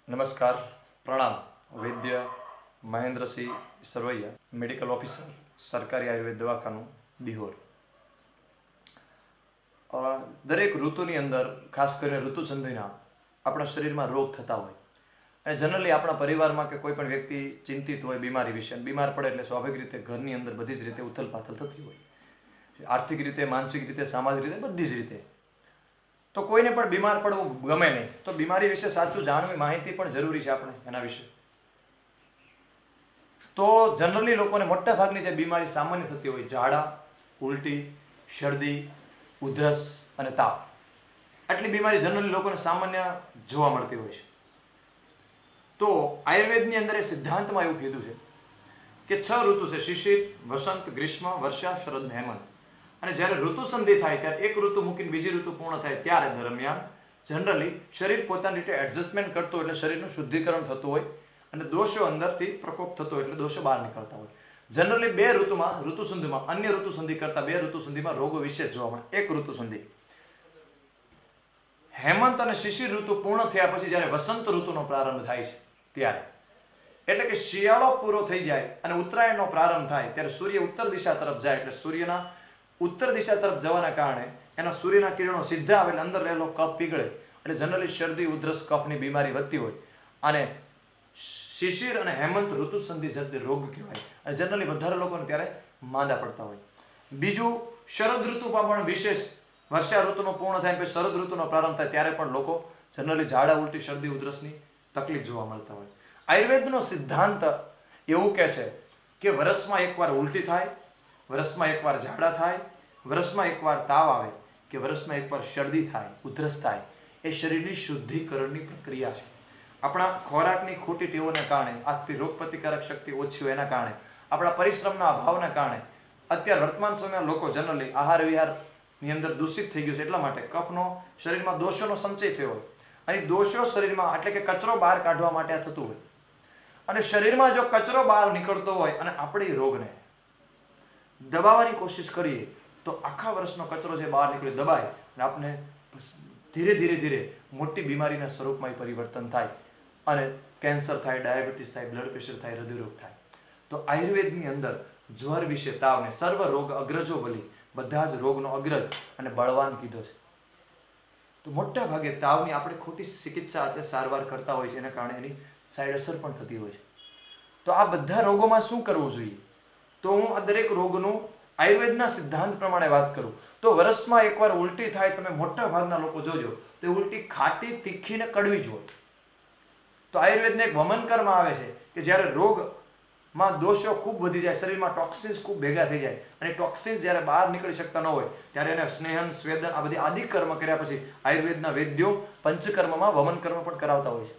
नमस्कार, प्रणाम। वैद्य महेन्द्र सिंह सरवैया, मेडिकल ऑफिसर, सरकारी आयुर्वेद दवाखानु दिहोर। दरेक ऋतुनी अंदर खास करीने ऋतु संधिना अपना शरीर में रोग थता होय अने जनरली अपना परिवार में के कोईपण व्यक्ति चिंतित होय बीमारी विषे, बीमार पड़े एटले स्वाभाविक रीते घरनी अंदर बधी ज रीते उथल-पाथल थती होय, आर्थिक रीते, मानसिक रीते, सामाजिक रीते बधी ज रीते। तो कोईने पण बीमार पड़वुं गमे नहीं, तो बीमारी विषे साचुं जाणवी माहिती पण जरूरी छे आपणे एना विषे। तो जनरली लोकोने मोटा भागनी जे बीमारी सामान्य थती होय, झाड़ा, उल्टी, शरदी, उधरस अने ताव, आटली बीमारी जनरली लोकोने सामान्य जोवा मळती होय छे। तो आयुर्वेदनी अंदर ए सिद्धांतमां एवुं कीधुं छे के 6 ऋतु छे, शिशिर, वसंत, ग्रीष्म, वर्षा, शरद, हेमंत। અને જ્યારે ઋતુ સંધિ થાય ત્યારે એક ઋતુ મૂકીને બીજી ઋતુ પૂર્ણ થાય ત્યારે દરમિયાન જનરલી શરીર પોતાની રીતે એડજસ્ટમેન્ટ કરતું હોય એટલે શરીરનું શુદ્ધિકરણ થતું હોય અને દોષો અંદરથી પ્રકોપ થતો હોય એટલે દોષો બહાર નીકળતા હોય। જનરલી બે ઋતુમાં ઋતુ સંધિમાં અન્ય ઋતુ સંધિ કરતા બે ઋતુ સંધિમાં રોગો વિશેષ જોવા મળે। એક ઋતુ સંધિ હેમંત અને શિશિર ઋતુ પૂર્ણ થયા પછી જ્યારે વસંત ઋતુનો પ્રારંભ થાય છે ત્યારે, એટલે કે શિયાળો પૂરો થઈ જાય અને ઉત્તરાયણનો પ્રારંભ થાય ત્યારે સૂર્ય ઉત્તર દિશા તરફ જાય એટલે સૂર્યના उत्तर दिशा तरफ जवाना कारणे एना सूर्यना किरणों सीधा आवे એટલે अंदर रहेलो कफ पीगळे એટલે जनरली शरदी उधरस कफनी बीमारी વધતી હોય અને શિશિર અને હેમંત ઋતુ સંધિ જત રોગ કહેવાય અને जनरली વધારે લોકોને ત્યારે માંદા પડતા હોય। બીજું શરદ ઋતુમાં પણ વિશેષ વર્ષા ઋતુનો પૂર્ણ થાય પછી શરદ ઋતુનો પ્રારંભ થાય ત્યારે પણ લોકો जनरली ઝાડા ઉલટી શરદી ઉધરસની તકલીફ જોવા મળતા હોય। આયુર્વેદનો સિદ્ધાંત એવું કહે છે કે વર્ષમાં એકવાર ઉલટી થાય, વર્ષમાં એકવાર ઝાડા થાય, વર્ષમાં એકવાર તાવ આવે કે વર્ષમાં એકવાર શરદી થાય, ઉધરસ થાય, એ શરીરની શુદ્ધિકરણની પ્રક્રિયા છે। આપણા ખોરાકની ખોટી ટેવોને કારણે, આપણી રોગપ્રતિકારક શક્તિ ઓછી હોય એના કારણે, આપણા પરિશ્રમના અભાવના કારણે અત્યારે વર્તમાન સમયમાં લોકો જનરલી આહાર વિહારની અંદર દૂષિત થઈ ગયું છે, એટલા માટે કફનો શરીરમાં દોષોનો સંચય થયો હોય અને દોષો શરીરમાં એટલે કે કચરો બહાર કાઢવા માટે આ થતું હોય અને શરીરમાં જો કચરો બહાર નીકળતો હોય અને આપણે રોગને દબાવવાની કોશિશ કરીએ તો આખા વર્ષનો કચરો જે બહાર નીકળે દબાય અને આપણે ધીરે ધીરે ધીરે મોટી બીમારીના સ્વરૂપમાં પરિવર્તન થાય અને કેન્સર થાય, ડાયાબિટીસ થાય, બ્લડ પ્રેશર થાય, હૃદયરોગ થાય। તો આયુર્વેદની અંદર જ્વર વિશે તાવને સર્વ રોગ અગ્રજો બલી, બધા જ રોગનો અગ્રજ અને બળવાન કીધો છે। તો મોટા ભાગે તાવની આપણે ખોટી ચિકિત્સા એટલે સારવાર કરતા હોય છે, એના કારણે એની સાઈડ અસર પણ થતી હોય છે। તો આ બધા રોગોમાં શું કરવું જોઈએ? तो हूँ आ दरेक रोगનું आयुर्वेदना सिद्धांत प्रमाणे बात करूँ तो वर्षमां एकवार उल्टी थाय, तमे मोटा भागना लोको जोजो तो उल्टी खाटी, तीखी ने कड़वी ज होय। तो आयुर्वेदने एक वमन कर्म आवे छे के ज्यारे रोगमां दोषो खूब वधी जाय, शरीरमां टॉक्सिन्स खूब भेगा थई जाय अने टॉक्सिन्स ज्यारे बहार निकળી શકતા न होय त्यारे एने स्नेहन, स्वेदन आ बधी आदि कर्म कर्या पछी आयुर्वेदना वैद्यो पंचकर्ममां वमन कर्म पण करावता होय छे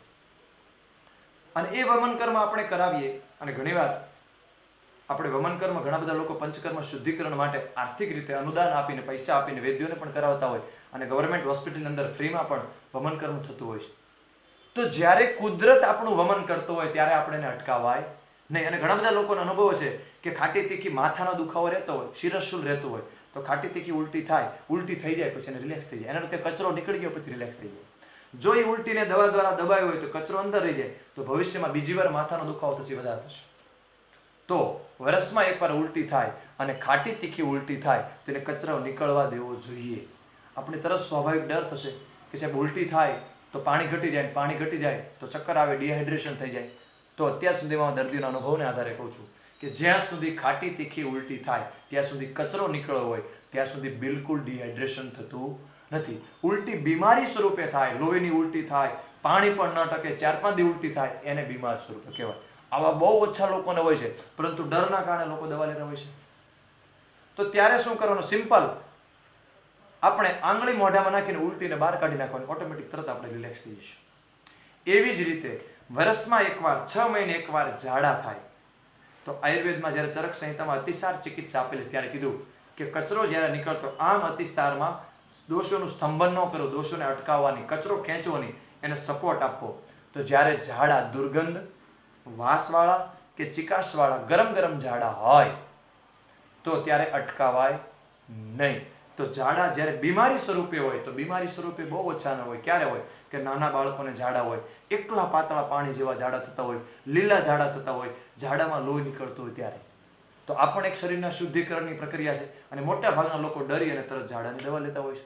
अने ए वमन कर्म आपणे करावीए अने घणीवार આપણે વમન કર્મ ઘણા બધા લોકો પંચકર્મ શુદ્ધિકરણ માટે આર્થિક રીતે અનુદાન આપીને પૈસા આપીને વૈદ્યોને પણ કરાવતા હોય અને ગવર્મેન્ટ હોસ્પિટલની અંદર ફ્રીમાં પણ વમન કર્મ થતું હોય છે। તો જ્યારે કુદરત આપણું વમન કરતો હોય ત્યારે આપણે એને અટકાવાય નહીં। અને ઘણા બધા લોકોનો અનુભવ છે કે ખાટી તીખી માથાનો દુખાવો રહેતો હોય, શિરસ્શુલ રહેતું હોય તો ખાટી તીખી ઉલટી થાય, ઉલટી થઈ જાય પછી એને રિલેક્સ થઈ જાય, એના રીતે કચરો નીકળી ગયો પછી રિલેક્સ થઈ જાય। જો એ ઉલટીને દવા દ્વારા દબાયો હોય તો કચરો અંદર રહી જાય તો ભવિષ્યમાં બીજી વાર માથાનો દુખાવો થશે, વધારે થશે। तो वर्षमां एकवार उल्टी थाय अने खाटी तीखी उल्टी थाय तो एने कचरो निकळवा देवो जोईए। आपणे तरत स्वाभाविक डर थशे के साहेब उल्टी थाय तो पाणी घटी जाय, पाणी घटी जाय तो चक्कर आवे, डिहाइड्रेशन थई जाय। तो अत्यार सुधीमां दर्दीना अनुभवने आधारे कहूं छुं के ज्यां सुधी खाटी तीखी उल्टी थाय त्यां सुधी कचरो निकळ्यो होय त्यां सुधी बिलकुल डिहाइड्रेशन थतुं नथी। उल्टी बीमारी स्वरूपे थाय, लोहीनी उल्टी थाय, पाणी पण न टके, 4-5 दी उल्टी थाय एने बीमार स्वरूपे कहेवाय। आवा बहु ओछा लोकोने होय छे परंतु डरना कारणे लोको दवा लेता होय छे। तो त्यारे शुं करवानुं? सिंपल आपणे आंगળી મોઢામાં નાખીને ઉલટીને બહાર કાઢી નાખવાની, ઓટોમેટિક તરત આપણે રિલેક્સ થઈ જઈશું। એવી જ રીતે વર્ષમાં એકવાર 6 મહિને એકવાર ઝાડા થાય તો આયુર્વેદમાં જ્યારે ચરક સંહિતામાં અતિસાર ચિકિત્સા આપેલી ત્યારે કીધું કે કચરો જ્યારે નીકળતો આમ અતિસારમાં દોષોનું સ્તંભન ન કરો, દોષોને અટકાવવાની, કચરો ખેંચવો નહીં, એને સપોર્ટ આપવો। તો જ્યારે ઝાડા દુર્ગંધ, વાસવાળા કે ચિકાસવાળા ગરમ ગરમ ઝાડા હોય તો ત્યારે અટકાવાય નહીં। તો તો ઝાડા જ્યારે બીમારી સ્વરૂપે હોય તો બીમારી સ્વરૂપે બહુ ઓછાના હોય. ક્યારે હોય કે નાના બાળકોને ઝાડા હોય, એકલા પાતળા પાણી જેવા ઝાડા થતા હોય, લીલા ઝાડા થતા હોય, ઝાડામાં લોહી નીકળતું હોય ત્યારે. તો આ પણ એક શરીરના શુદ્ધિકરણની પ્રક્રિયા છે. અને મોટા ભાગના લોકો ડરી અને તરત ઝાડાની દવા લેતા હોય છે.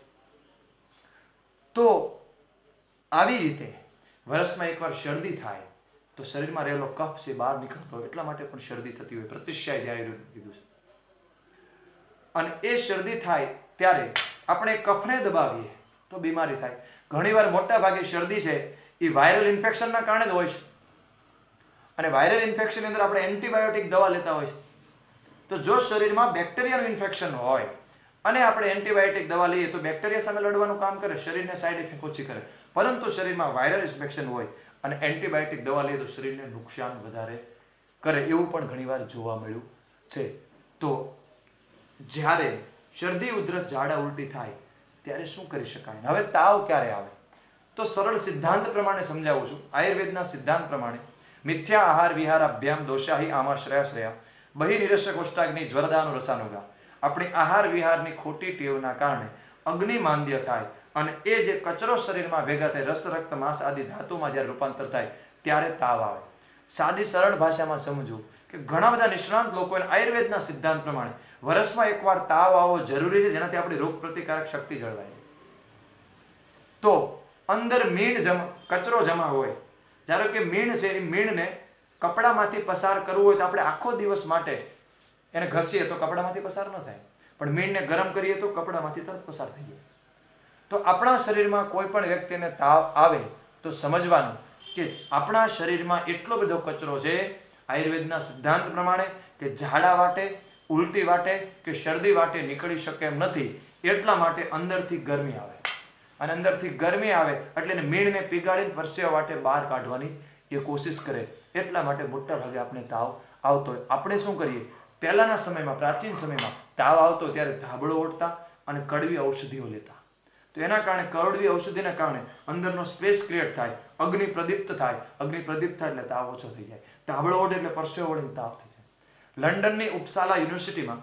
તો આવી રીતે વર્ષમાં એકવાર શરદી થાય તો શરીરમાં રહેલો કફ છે બહાર નીકળતો હોય, એટલા માટે પણ શરદી થતી હોય. પ્રતિશ્યાય જે આયુર્વેદ કીધું છે. અને એ શરદી થાય ત્યારે આપણે કફને દબાવીએ તો બીમારી થાય. ઘણીવાર મોટા ભાગે શરદી છે એ વાયરલ ઇન્ફેક્શનના કારણે જ હોય છે. અને વાયરલ ઇન્ફેક્શનની અંદર આપણે એન્ટીબાયોટિક દવા લેતા હોય છે. તો જો શરીરમાં બેક્ટેરિયાનું ઇન્ફેક્શન હોય અને આપણે એન્ટીબાયોટિક દવા લઈએ તો બેક્ટેરિયા સામે લડવાનું કામ કરે, શરીરને સાઈડ ઇફેક્ટ ઓછી કરે. પરંતુ શરીરમાં વાયરલ ઇન્ફેક્શન હોય અને એન્ટીબાયોટિક દવા લઈએ તો શરીરને નુકસાન વધારે કરે, એવું પણ ઘણીવાર જોવા મળ્યું છે. તો જ્યારે શરદી, ઉધરસ, ઝાડા, ઉલટી થાય ત્યારે શું કરી શકાય? હવે તાવ ક્યારે આવે? તો સરળ સિદ્ધાંત પ્રમાણે સમજાવું છું. આયુર્વેદના સિદ્ધાંત પ્રમાણે મિથ્યા આહાર વિહાર અભ્યામ દોષાહી આમાશ્રયા શ્રેયા બહિ નિરસ્ય કોષ્ટાગ્નિ જ્વરદાનો રસાનુગા. આપણી આહાર વિહારની ખોટી ટેવના કારણે અગ્નિ માંદ્ય થાય અને એ જે કચરો શરીરમાં ભેગા થાય, રસ, રક્ત, માંસ આદિ ધાતુમાં જ્યારે રૂપાંતર થાય ત્યારે તાવ આવે. સાદી સરળ ભાષામાં સમજવું કે ઘણા બધા નિષ્ણાંત લોકોને આયુર્વેદના સિદ્ધાંત પ્રમાણે વર્ષમાં એકવાર તાવ આવવો જરૂરી છે, જેનાથી આપણી રોગ પ્રતિકારક શક્તિ જળવાય. તો અંદર કચરો જમા હોય, ધારો કે મીણ છે, એ મીણને કપડામાંથી પસાર કરવું હોય તો આપણે આખો દિવસ માટે એને ઘસીએ તો કપડામાંથી પસાર ન થાય, પણ મીણને ગરમ કરીએ તો કપડામાંથી તરત પસાર થઈ જાય. તો આપણા શરીરમાં કોઈ પણ વ્યક્તિને તાવ આવે તો સમજવાનું કે આપણા શરીરમાં એટલો બધો કચરો છે આયુર્વેદના સિદ્ધાંત પ્રમાણે કે ઝાડા વાટે, ઉલટી વાટે કે શરદી વાટે નીકળી શકે એમ નથી. એટલા માટે અંદરથી ગરમી આવે, અને અંદરથી ગરમી આવે એટલે મીણને પીગાળીને પરસેવા વાટે બહાર કાઢવાની એ કોશિશ કરે. એટલા માટે મોટા ભાગે આપણે તાવ આવતો હોય. આપણે શું કરીએ? પહેલાના સમયમાં, પ્રાચીન સમયમાં તાવ આવતો ત્યારે ધાબળો ઓઢતા અને કડવી ઔષધિઓ લેતા. તો એના કારણે કડવી ઔષધિના કારણે અંદરનો સ્પેસ ક્રિએટ થાય, અગ્નિ પ્રદીપ્ત થાય. અગ્નિ પ્રદીપ્ત થાય એટલે તાવ ઓછો થઈ જાય. ધાબળો ઓઢે એટલે પરસેવો વળીને તાવ થઈ જાય. લંડનની ઉપસાલા યુનિવર્સિટીમાં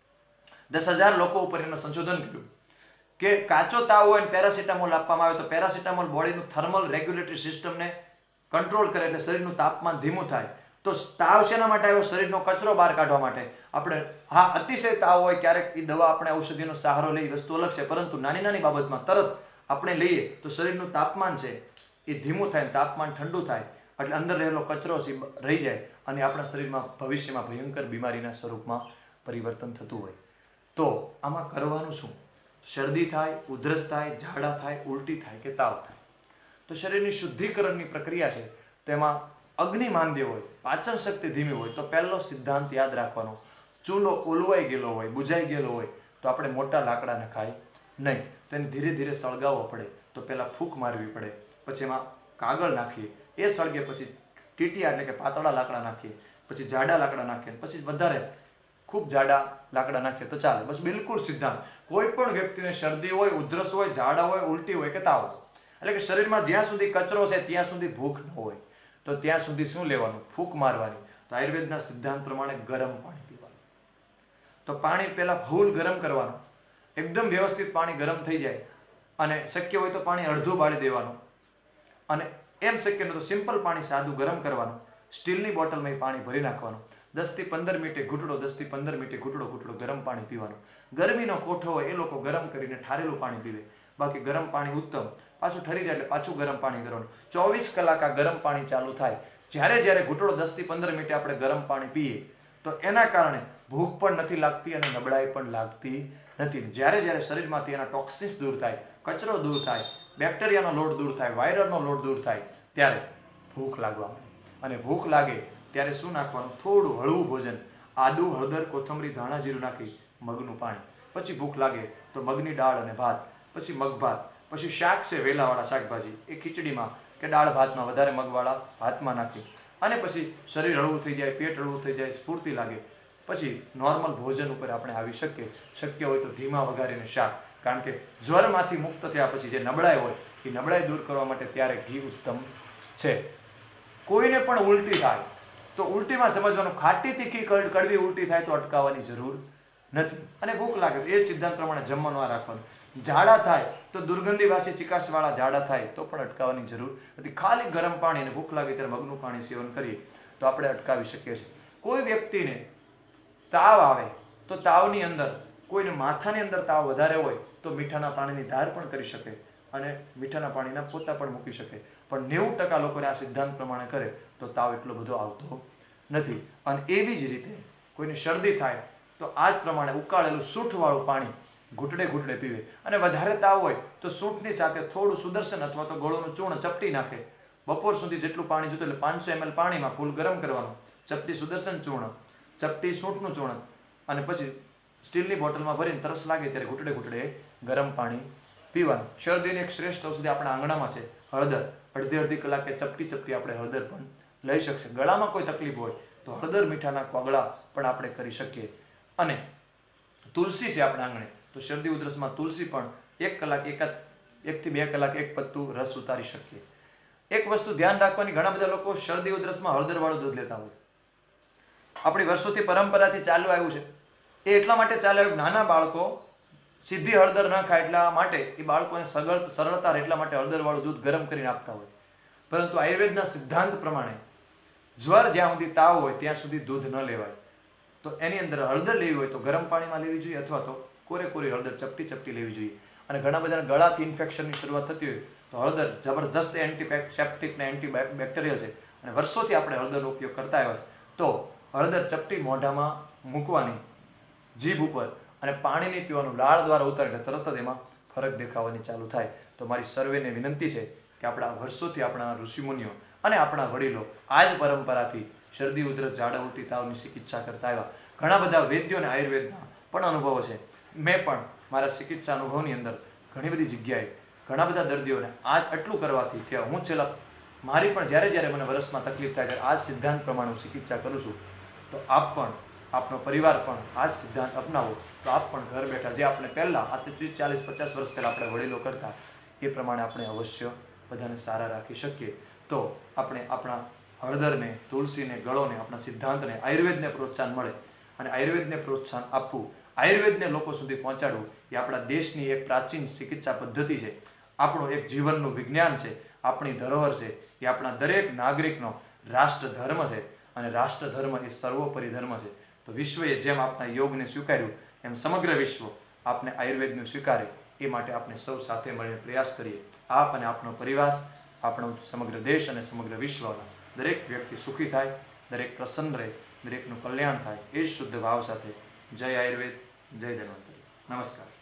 10,000 લોકો ઉપર એનું સંશોધન કર્યું કે કાચો તાવ હોય ને પેરાસિટામોલ આપવામાં આવે તો પેરાસિટામોલ બોડીનું થર્મલ રેગ્યુલેટરી સિસ્ટમને કંટ્રોલ કરે, એટલે શરીરનું તાપમાન ધીમું થાય. તો તાવ શેના માટે આવ્યો? શરીરનો કચરો બહાર કાઢવા માટે. આપણે અતિશય તાવ હોય ક્યારેક એ દવા આપણે ઔષધિનો સહારો લઈ, વસ્તુ અલગ છે, પરંતુ નાની નાની બાબતમાં તરત આપણે લઈએ તો શરીરનું તાપમાન છે એ ધીમું થાય, તાપમાન ઠંડુ થાય એટલે અંદર રહેલો કચરો રહી જાય અને આપણા શરીરમાં ભવિષ્યમાં ભયંકર બીમારીના સ્વરૂપમાં પરિવર્તન થતું હોય. તો આમાં કરવાનું શું? શરદી થાય, ઉધરસ થાય, ઝાડા થાય, ઉલટી થાય કે તાવ થાય તો શરીરની શુદ્ધિકરણની પ્રક્રિયા છે. તેમાં અગ્નિ માંદ્ય હોય, પાચન શક્તિ ધીમી હોય તો પહેલો સિદ્ધાંત યાદ રાખવાનો, ચૂલો ઓલવાઈ ગયેલો હોય, બુજાઈ ગયેલો હોય તો આપણે મોટા લાકડા નખાય નહીં. તેને ધીરે ધીરે સળગાવવો પડે. તો પહેલાં ફૂંક મારવી પડે, પછી એમાં કાગળ નાખીએ, એ સળગે, પછી ટીટિયા એટલે કે પાતળા લાકડા નાખીએ, પછી જાડા લાકડા નાખીએ, પછી વધારે ખૂબ જાડા લાકડા નાખીએ તો ચાલે. બસ બિલકુલ સિદ્ધાંત. કોઈ પણ વ્યક્તિને શરદી હોય, ઉધરસ હોય, ઝાડા હોય, ઉલટી હોય કે તાવ હોય, એટલે કે શરીરમાં જ્યાં સુધી કચરો છે ત્યાં સુધી ભૂખ ન હોય તો ત્યાં સુધી શું લેવાનું? ફૂંક મારવાની. તો આયુર્વેદના સિદ્ધાંત પ્રમાણે ગરમ પાણી પીવાનું. તો પાણી પહેલાં ફૂલ ગરમ કરવાનું, એકદમ વ્યવસ્થિત પાણી ગરમ થઈ જાય અને શક્ય હોય તો પાણી અડધું બાળી દેવાનું, અને એમ શક્ય ન તો સિમ્પલ પાણી સાદું ગરમ કરવાનું. સ્ટીલની બોટલમાં એ પાણી ભરી નાખવાનું. 10 થી 15 મિનિટે ઘૂંટડો, 10 થી 15 મિનિટે ઘૂંટડો ગરમ પાણી પીવાનું. ગરમીનો કોઠો હોય એ લોકો ગરમ કરીને ઠારેલું પાણી પીવે, બાકી ગરમ પાણી ઉત્તમ. પાછું ઠરી જાય એટલે પાછું ગરમ પાણી કરવાનું. 24 કલાક આ ગરમ પાણી ચાલુ થાય. જ્યારે ઘૂંટડો 10 થી 15 મિનિટે આપણે ગરમ પાણી પીએ તો એના કારણે ભૂખ પણ નથી લાગતી અને નબળાઈ પણ લાગતી નથી. જ્યારે શરીરમાંથી એના ટોક્સિન્સ દૂર થાય, કચરો દૂર થાય, બેક્ટેરિયાનો લોડ દૂર થાય, વાયરસનો લોડ દૂર થાય ત્યારે ભૂખ લાગવા માંડે. અને ભૂખ લાગે ત્યારે શું નાખવાનું? થોડું હળવું ભોજન, આદુ, હળદર, કોથમરી, ધાણા, જીરું નાખી મગનું પાણી. પછી ભૂખ લાગે તો મગની દાળ અને ભાત, પછી મગભાત, પછી શાક છે વેલાવાળા શાકભાજી એ ખીચડીમાં કે દાળ ભાતમાં, વધારે મગવાળા ભાતમાં નાખી અને પછી શરીર હળવું થઈ જાય, પેટ હળવું થઈ જાય, સ્ફૂર્તિ લાગે, પછી નોર્મલ ભોજન ઉપર આપણે આવી શકીએ. શક્ય હોય તો ધીમા વઘારીને શાક, કારણ કે જ્વરમાંથી મુક્ત થયા પછી જે નબળાઈ હોય એ નબળાઈ દૂર કરવા માટે ત્યારે ઘી ઉત્તમ છે. કોઈને પણ ઉલટી થાય તો ઉલટીમાં સમજવાનું, ખાટી તીખી કડવી ઉલટી થાય તો અટકાવવાની જરૂર નથી. અને ભૂખ લાગે તો એ સિદ્ધાંત પ્રમાણે જમવાનું આ રાખવાનું. ઝાડા થાય તો દુર્ગંધીવાસી ચિકાસવાળા ઝાડા થાય તો પણ અટકાવવાની જરૂર નથી. ખાલી ગરમ પાણી અને ભૂખ લાગે ત્યારે મગનું પાણી સેવન કરીએ તો આપણે અટકાવી શકીએ છીએ. કોઈ વ્યક્તિને તાવ આવે તો તાવની અંદર કોઈને માથાની અંદર તાવ વધારે હોય તો મીઠાના પાણીની ધાર પણ કરી શકે અને મીઠાના પાણીના પોતા પણ મૂકી શકે. પણ 90% લોકોને આ સિદ્ધાંત પ્રમાણે કરે તો તાવ એટલો બધો આવતો નથી. અને એવી જ રીતે કોઈને શરદી થાય તો આ જ પ્રમાણે ઉકાળેલું સૂંઠવાળું પાણી ઘૂંટડે ઘૂંટડે પીવે. અને વધારે તાવ હોય તો સૂંઠની સાથે થોડું સુદર્શન અથવા તો ગોળોનું ચૂર્ણ ચપટી નાખે. બપોર સુધી જેટલું પાણી જોતું એટલે 500 ml પાણીમાં ફૂલ ગરમ કરવાનું, ચપટી સુદર્શન ચૂર્ણ, ચપટી સૂંઠનું ચૂર્ણ, અને પછી સ્ટીલની બોટલમાં ભરીને તરસ લાગે ત્યારે ઘૂંટડે ઘૂંટડે ગરમ પાણી પીવાનું. શરદીની એક શ્રેષ્ઠ ઔષધિ આપણા આંગણામાં છે હળદર. અડધી કલાકે ચપટી ચપટી આપણે હળદર પણ લઈ શકશે. ગળામાં કોઈ તકલીફ હોય તો હળદર મીઠાના કોગળા પણ આપણે કરી શકીએ. અને તુલસી છે આપણા આંગણે તો શરદી ઉધરસમાં તુલસી પણ 1 કલાક 1 થી 2 કલાક એક પત્તું રસ ઉતારી શકીએ. એક વસ્તુ ધ્યાન રાખવાની, ઘણા બધા લોકો શરદી ઉધરસમાં હળદરવાળું દૂધ લેતા હોય. આપણી વર્ષોથી પરંપરાથી ચાલુ આવ્યું છે. એ એટલા માટે ચાલે આવ્યું, નાના બાળકો સીધી હળદર ન ખાય એટલા માટે એ બાળકોને સરળતા એટલા માટે હળદરવાળું દૂધ ગરમ કરીને આપતા હોય. પરંતુ આયુર્વેદના સિદ્ધાંત પ્રમાણે જ્વર જ્યાં સુધી તાવ હોય ત્યાં સુધી દૂધ ન લેવાય. તો એની અંદર હળદર લેવી હોય તો ગરમ પાણીમાં લેવી જોઈએ અથવા તો કોરી હળદર ચપટી ચપટી લેવી જોઈએ. અને ઘણા બધાના ગળાથી ઇન્ફેક્શનની શરૂઆત થતી હોય તો હળદર જબરજસ્ત એન્ટીસેપ્ટિક ને એન્ટીબેક્ટેરિયલ છે અને વર્ષોથી આપણે હળદરનો ઉપયોગ કરતા આવ્યા છે. તો હળદર ચપટી મોઢામાં મૂકવાની જીભ ઉપર અને પાણી નહીં પીવાનું, લાળ દ્વારા ઉતારીને તરત જ એમાં ફરક દેખાવાની ચાલુ થાય. તો મારી સર્વેને વિનંતી છે કે આપણા વર્ષોથી આપણા ઋષિમુનિઓ અને આપણા વડીલો આ જ પરંપરાથી શરદી ઉધરસ ઝાડા ઉલટી તાવની ચિકિત્સા કરતા આવ્યા. ઘણા બધા વૈદ્યોને આયુર્વેદના પણ અનુભવો છે. મેં પણ મારા ચિકિત્સા અનુભવની અંદર ઘણી બધી જગ્યાએ ઘણા બધા દર્દીઓને આટલું કરવાથી થયા. હું છેલ્લા મારી પણ જ્યારે મને વર્ષમાં તકલીફ થાય ત્યારે આ સિદ્ધાંત પ્રમાણે હું ચિકિત્સા કરું છું. તો આપ પણ, આપનો પરિવાર પણ આ સિદ્ધાંત અપનાવો તો આપ પણ ઘર બેઠા જે આપણે પહેલાં આ 30, 40, 50 વર્ષ પહેલાં આપણે વડીલો કરતા એ પ્રમાણે આપણે અવશ્ય બધાને સારા રાખી શકીએ. તો આપણે આપણા હળદરને, તુલસીને, ગળોને, આપણા સિદ્ધાંતને, આયુર્વેદને પ્રોત્સાહન મળે. અને આયુર્વેદને પ્રોત્સાહન આપવું, આયુર્વેદને લોકો સુધી પહોંચાડવું એ આપણા દેશની એક પ્રાચીન ચિકિત્સા પદ્ધતિ છે. આપણું એક જીવનનું વિજ્ઞાન છે, આપણી ધરોહર છે. એ આપણા દરેક નાગરિકનો રાષ્ટ્રધર્મ છે અને રાષ્ટ્રધર્મ એ સર્વોપરી ધર્મ છે. તો વિશ્વએ જેમ આપણા યોગને સ્વીકાર્યું એમ સમગ્ર વિશ્વ આપને આયુર્વેદનું સ્વીકારે એ માટે આપણે સૌ સાથે મળીને પ્રયાસ કરીએ. આપ અને આપનો પરિવાર, આપણો સમગ્ર દેશ અને સમગ્ર વિશ્વના દરેક વ્યક્તિ સુખી થાય, દરેક પ્રસન્ન રહે, દરેકનું કલ્યાણ થાય એ શુદ્ધ ભાવ સાથે. જય આયુર્વેદ, જય ધન્વંતરી. નમસ્કાર.